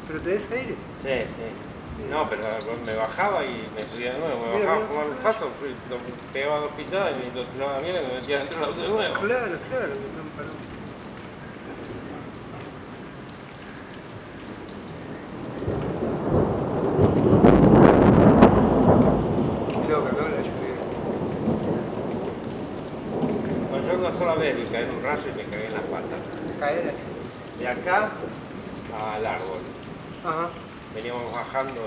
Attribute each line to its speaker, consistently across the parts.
Speaker 1: ¿Pero te des aire?
Speaker 2: Sí, sí. No, pero me bajaba y me subía de nuevo. Me
Speaker 1: Mira,
Speaker 2: bajaba a
Speaker 1: mira,
Speaker 2: fumar un
Speaker 1: mira.
Speaker 2: faso, lo pegaba dos pisadas y lo tiraba a la mierda y me metía dentro del auto de nuevo.
Speaker 1: Claro, claro, que no paró. Qué loca, ¿no? La lluvia.
Speaker 2: Bueno, yo una sola vez vi caer un rayo y me cagué en las patas.
Speaker 1: Caer así.
Speaker 2: De acá al árbol.
Speaker 1: Ajá,
Speaker 2: Veníamos bajando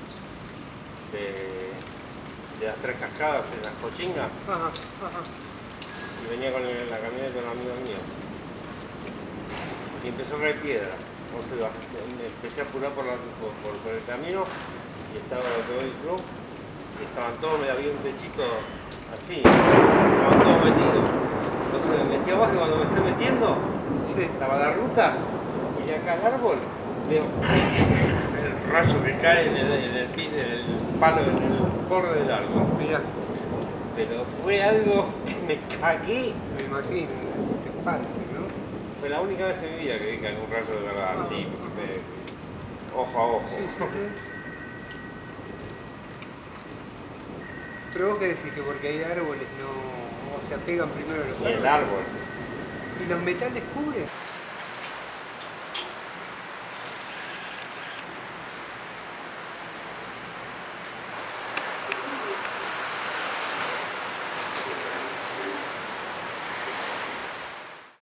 Speaker 2: de, de las tres cascadas en las cochingas
Speaker 1: ajá, ajá.
Speaker 2: y venía con la camioneta de un amigo mío. Y empezó a caer piedra. Entonces me empecé a apurar por el camino y estaba lo que hoy club y estaban todos, había un techito así, estaban todos metidos. Entonces me metí abajo y cuando me estoy metiendo,
Speaker 1: Sí.
Speaker 2: estaba la ruta y de acá al árbol veo el rayo que cae en el piso, en el palo, en el borde del árbol.
Speaker 1: Mirá,
Speaker 2: Pero fue algo que me cagué.
Speaker 1: me imagino, te espante, ¿no?
Speaker 2: Fue la única vez en mi vida que vi caer un rayo de verdad,
Speaker 1: Ajá,
Speaker 2: así,
Speaker 1: ajá.
Speaker 2: ojo a ojo.
Speaker 1: Sí, sí, sí. Pero vos qué decís, que porque hay árboles no... O sea, pegan primero los
Speaker 2: Y el
Speaker 1: árboles.
Speaker 2: árbol.
Speaker 1: ¿Y los metales cubren?